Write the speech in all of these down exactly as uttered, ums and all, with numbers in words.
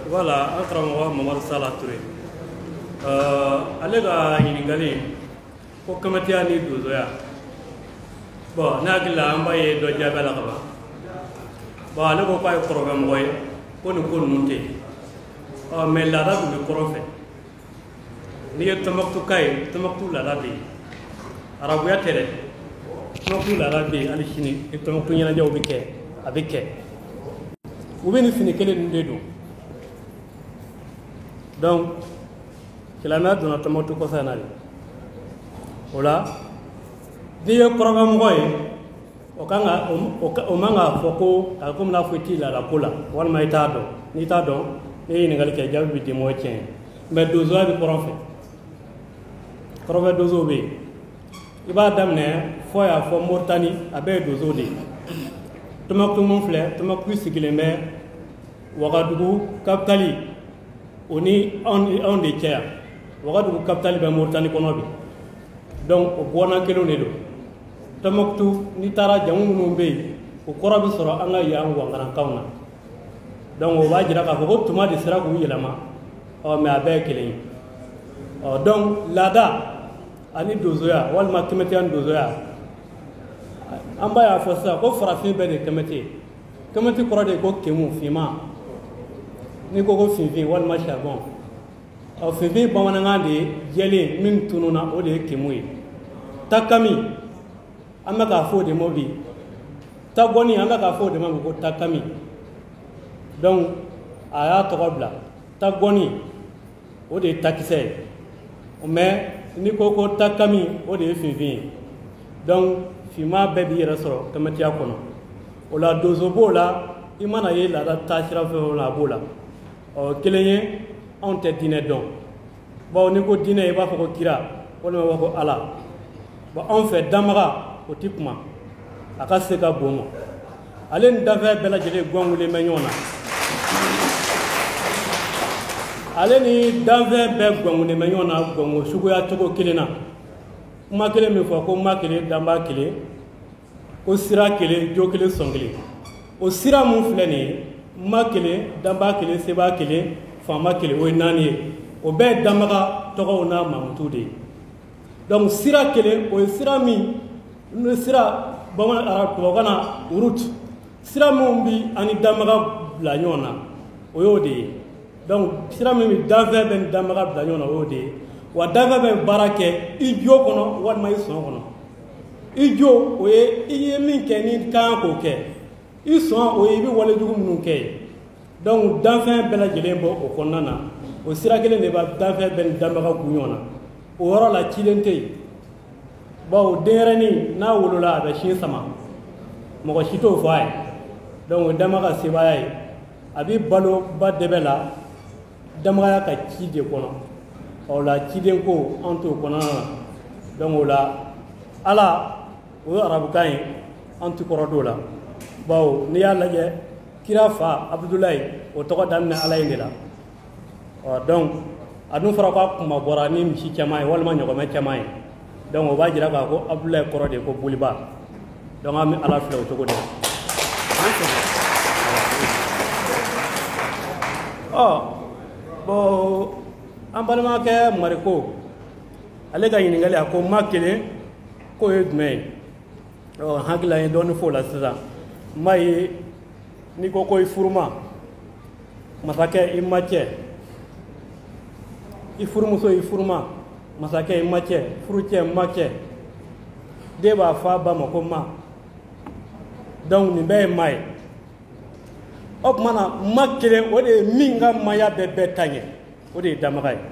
Voilà, an karamɔgɔ Mamadu Sala Ture. Euh, ale ka ɲininkali ko kamatiya ni donsoya. Bon, ne hakili la an b'a ye dɔ jaabi a la ka ban. Bon, ale ko k'a ye kɔrɔbɛmɔgɔ ye ko nin ko ninnu tɛ yen. Ɔ mais laada tun bɛ kɔrɔn fɛ. N'i ye Tɔnbɔkutu ka ye, Tɔnbɔkutu laada bɛ yen. Arabuya tɛ dɛ. Tɔnbɔkutu laada bɛ yen hali sini ni Tɔnbɔkutu ɲɛnajɛw bɛ kɛ a bɛ kɛ. U bɛ nin fini kelen ninnu de don. Donc silamɛya donna Tɔnbɔkutu kɔsa in na de. O la n'i ye kɔrɔbɛmɔgɔ ye o kan ka o man k'a fɔ ko a komi n'a fɔ i t'i laada ko la walima i t'a dɔn n'i t'a dɔn n'i ye ɲininkali kɛ jaabi bɛ di mɔgɔ tiɲɛ mais donsoya bɛ kɔrɔn fɛ kɔrɔbɛ donsow bɛ yen i b'a daminɛ fɔ y'a fɔ Moritani a bɛɛ ye donso de ye Tɔnbɔkutu mun filɛ Tɔnbɔkutu sigilen bɛ Wagadugu capitale o ni anw de cɛ yan Wagadugu capitale bɛ Moritani kɔnɔ bi donc o bɔnna kelenw de don Tɔnbɔkutu n'i taara jamu minnu bɛ yen o kɔrɔ bɛ sɔrɔ an ka yan wangarakanw na donc o b'a jira k'a fɔ ko tuma de sera k'u yɛlɛma ɔ mais a bɛɛ ye kelen ye ɔ donc laada ani donsoya walima kɛmɛtiya ni donsoya an b'a y'a fɔ sisan ko farafin bɛɛ de ye kɛmɛti ye kɛmɛti kɔrɔ de ye ko kemu finman n'i ko ko finfin walima charbon ɔ finfin bamanankan de ye jɛlen min tununna o de ye kemu ye takami an bɛ k'a fɔ o de ma bi tabɔni an bɛ k'a fɔ o de ma bi ko takami donc a y'a tɔgɔ bila takɔni o de ye takisɛ ye mais n'i ko ko takami o de ye finfin ye donc finman bɛɛ b'i yɛrɛ sɔrɔ kɛmɛtiya kɔnɔ o la donso b'o la i mana ye laada taasira fɛn o fɛn a b'o la ɔ kelen ye anw tɛ diinɛ dɔn bawo n'i ko diinɛ i b'a fɔ ko kira walima i b'a fɔ ko ala bon anw fɛ danbaga o tɛ kuma a ka se ka bon ma ale ni danfɛn bɛɛ lajɛlen gɔngulen bɛ ɲɔgɔn na ale ni danfɛn bɛɛ gɔngulen bɛ ɲɔgɔn na gɔngo suguya cogo kelen na kuma kelen min fɔ ko ma kelen danba kelen ko sira kelen jo kelen sɔn kelen o sira mun filɛ nin ye ma kelen danba kelen seba kelen faama kelen o ye naani ye o bɛɛ ye danbaga tɔgɔw n'a mamutu de ye donc sira kelen o ye sira min n'o sira bamanan tubabukan na route sira min bi ani danbaga bila ɲɔgɔn na o y'o de ye donc sira min bi danfɛn bɛ ni danbaga bila ɲɔgɔn na o y'o de ye wa danfɛn bɛ baara kɛ i jo kɔnɔ walima i sɔn kɔnɔ i jo o ye i ye min kɛ ni kan k'o kɛ i sɔn o ye i bɛ walejugu minnu kɛ ye donc danfɛn bɛɛ lajɛlen bɔ o kɔnɔna na o sira kelen de b'a danfɛn bɛ ni danbaga kun ɲɔgɔn na o yɔrɔ la cilen tɛ yen bawo denyɛrɛnin n'a wolola a bɛ sin sama mɔgɔ si t'o fɔ a ye donc o danbaga ka sebaaya ye a bɛ balo ba dɛbɛ la danbagaya ka ci de kɔnɔ o la ciden ko an t'o kɔnɔna na donc o la ala o ye arabukan ye an ti kɔrɔ d'o la bawo n'i y'a lajɛ kira fa abudulayi o tɔgɔ daminɛ ala in de la ɔ donc a dun fɔra k'a kuma bɔra ni misi caman ye walima ɲɔgɔmɛ caman ye donc o b'a jira k'a ko abudulayi kɔrɔ de ye ko boliba donc an bɛ ala filɛ o cogo de la ɔ bon an balimakɛ mariko ale ka ɲininkali a ko ma kelen k'o ye jumɛn ye ɔ hakili la n ye dɔɔnin f'o la sisan ma ye n'i ko ko i furuma masakɛ i ma cɛ i furumuso i furuma masakɛ i ma cɛ furucɛ ma cɛ den b'a fɔ a ba ma ko ma donc nin bɛɛ ye ma ye o tuma na ma kelen o de ye min ka maya bɛɛ bɛɛ ta ɲɛ o de ye danbaga ye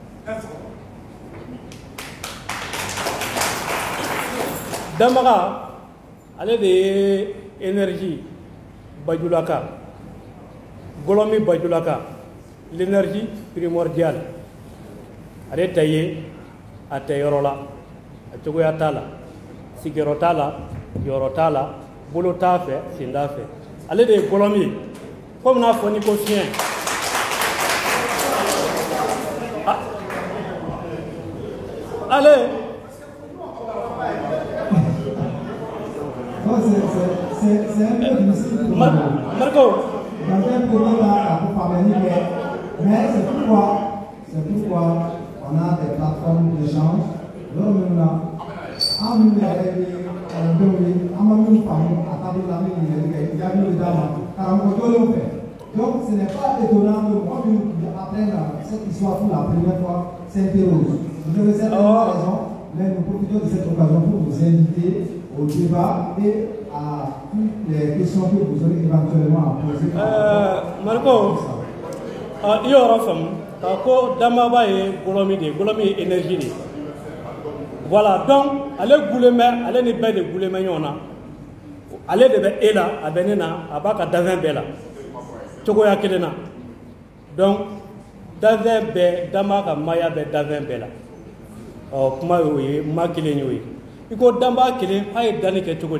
danbaga ale de ye énergie bajulaka gɔlɔmi bajulaka l'énergie primordiale ale tɛ ye a tɛ yɔrɔ la a cogoya t'a la sigiyɔrɔ t'a la yɔrɔ t'a la bolo t'a fɛ sen t'a fɛ ale de ye gɔlɔmi ye komi n'a fɔ ni ko fiɲɛ ale Marco Dans un premier temps, pour parvenir fois, on a des plateformes d'échange. Donc, on a un numéro donc, ce n'est pas étonnant que moi, qui apprenne cette histoire pour la première fois, s'interroge. Vous avez certainement raison, mais nous profitons de cette occasion pour vous inviter au débat et à toutes les questions que vous aurez éventuellement à poser. Euh, Marco, il y aura femme, parce Damaba est Golomide, Golomi énergie. Voilà, donc, allez goulemé, allez ne pas de goulemé, allez de Ela, à Benena, à Baka Davin Bella. Togoya Kelena. Donc, Davin Be, Damaka Maya Be Davin Bella. Oh, kuma oui, ma killing you. You go Damba killing, I Danik to good.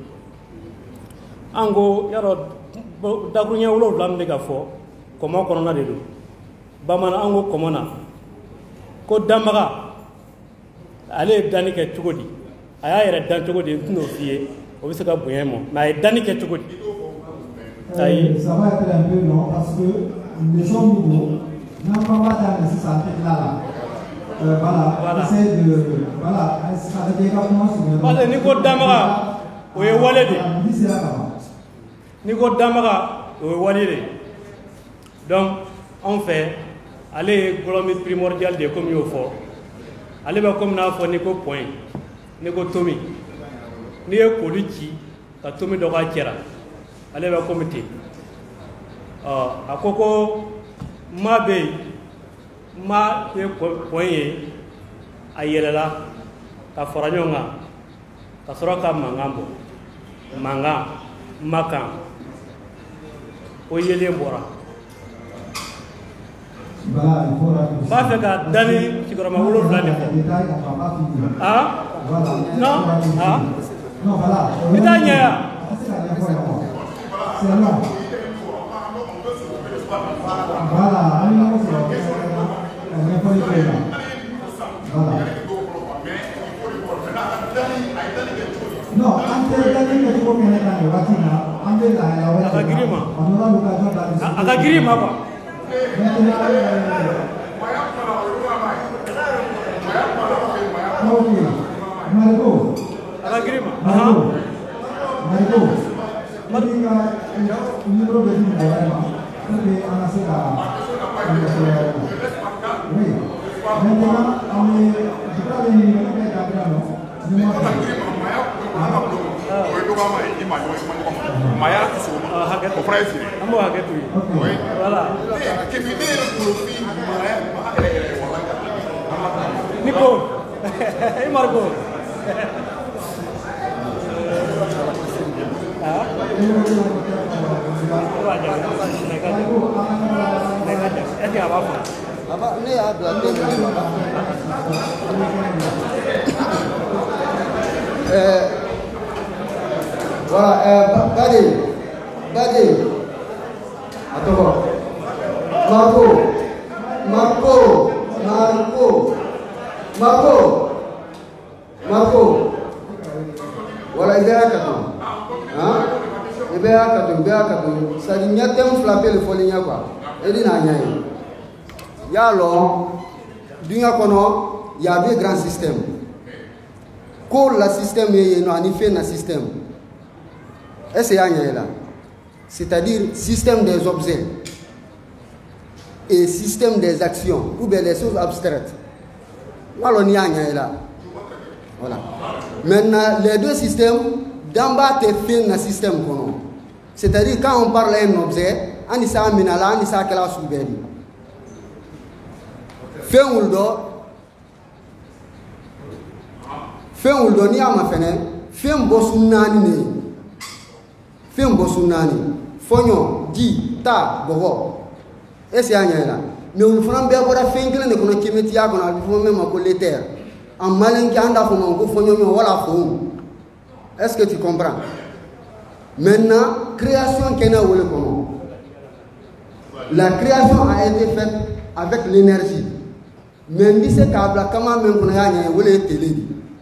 Ango, Yaro, Dagunya Ulo Lamega for, Koma Corona de do. Bamana Ango Komona. Ko Damaga. Allez, Danik to good. I had done to good no fear. Obisaka Buemo. My Danik to good. Euh, ça va être un peu long parce que les gens nouveaux n'ont pas dans ce là. Euh, voilà, voilà. Essaye de. Voilà, ça veut dire comment se Parce que Nico Damara, oui, Walede. Nico Damara, oui, Walede. Donc, on fait, allez, Golomide primordial de comme il faut. Allez, comme n'a fait Nico Point, Nico Tomi. Nico Koluchi, à Tomi Dogakera. Allez va comité. À Coco, ma bé, ma poignée, à Yella, à Foranyonga, à Soraka Mangambo, Manga, Makan, Oyele Bora. Pas fait qu'à Dani, qui aura ma boulot de l'année. Ah? Non? Ah? Non, voilà. C'est long. Voilà, voilà. Non, antes de que tu comiences a vatina, antes la la Akagrima. On aura l'occasion d'aller. Akagrima quoi. Ok. Marco. Akagrima. Marco. Marco. Marco. Un libro de un poema. Porque Ana se da. Oui. Maintenant, on est. Je crois que nous allons faire un Maya so o price amo hagetu voilà que me dê o profil Nico e Marco ah é que abafa aba ne ya blande eh voilà, euh, Badi, Badi, attends, Marco, Marco, Marco, Marco, Marco, voilà, il est à quatre, hein, il est à quatre, il est à quatre, ça dit, il y a tellement flappé le folie, quoi, il dit, il y a alors, il y a deux grands systèmes, pour le système, il y a un effet dans le système. C'est-à-dire système des objets et système des actions ou bien des choses abstraites. Voilà. Maintenant, les deux systèmes, d'en bas, tu fais un système. C'est-à-dire, quand on parle d'un objet, on dit ça, on dit ça, on dit ça, on dit ça. Fait un do, fait un do, ni à ma fenêtre, fait un boss nani. Fem bosunani fonyo di ta bogo ese anya mais on fana be bora fengele ne kono kimeti ya kono bi fo même ko leter en malin ki anda fo mon ko fonyo mi wala fo est-ce que tu comprends maintenant création kena wole kono la création a été faite avec l'énergie mais ndi se kabla kama men kono ya nya wole télé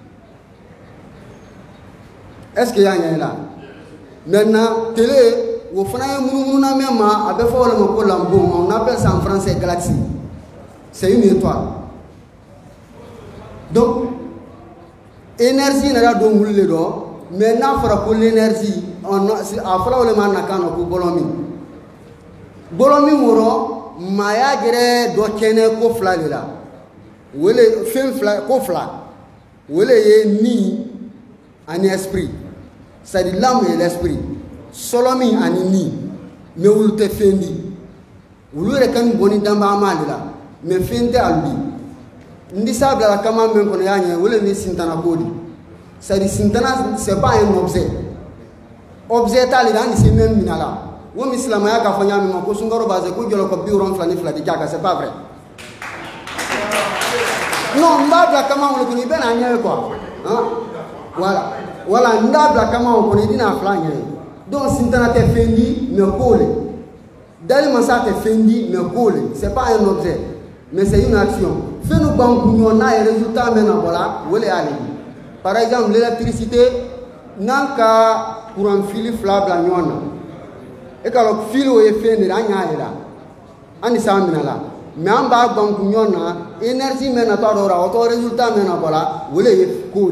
est-ce que ya nya là maintenant, télé, on appelle ça en français galaxie. c'est une étoile. Donc, énergie n'a pas de le do, maintenant fera pour l'énergie, on a fera le man nakano pour bolomi. Bolomi moro, maya gere do kene ko fla la. Wele fem fla ko fla. Wele ye ni un esprit. C'est-à-dire l'âme et l'esprit. Solomi ani ni. Mais où te fendi. Où le rekan boni damba amali la. Mais fendi albi. Ndi sabla la kama men kono yanye wele ni sintana kodi. C'est-à-dire sintana c'est pas un objet. Objet tali dan c'est même minala. Wo mislama ya ka fanya mi ko sungaro baze ko jolo ko biuron flani flani kaka c'est pas vrai. Non, ndabla kama on le ben anya quoi. Hein? Voilà. Voilà, ndabla kama on connaît dina flanya. Donc sintana te fendi me colle. Dali masa te fendi me colle. C'est pas un objet, mais c'est une action. Fais nous banku nyona et résultat maintenant voilà, wole ali. Par exemple, l'électricité nanka courant fil flable nyona. Et quand le fil est fait, il y a un mais en bas, il y a une énergie, mais il y a un résultat, mais il y a un code.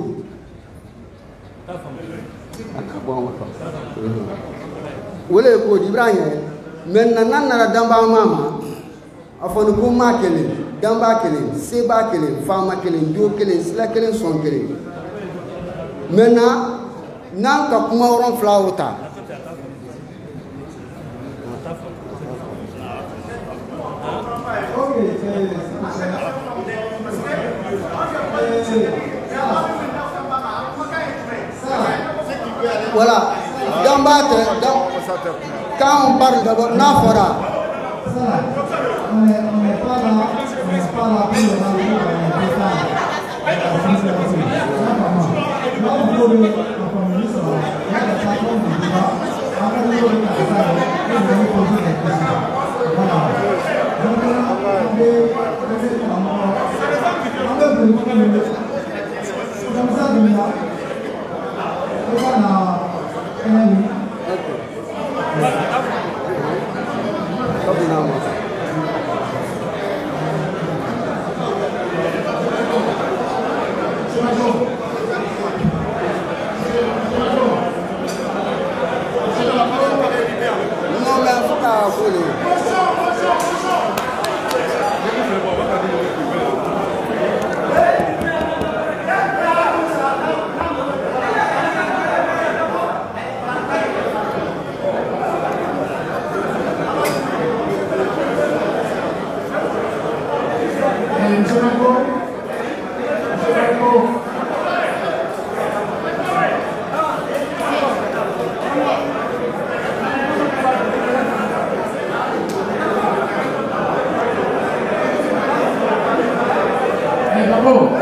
Il y a un code. Maintenant, il y a un mama. Il y a un mama kele, damba kele, seba kele, fama kele, dio kele, sila kele, son kele. Maintenant, il y a un flauta. Voilà. Dans quand on parle d'abord, Nafora. On n'est pas là, on n'est pas là pour Bravo.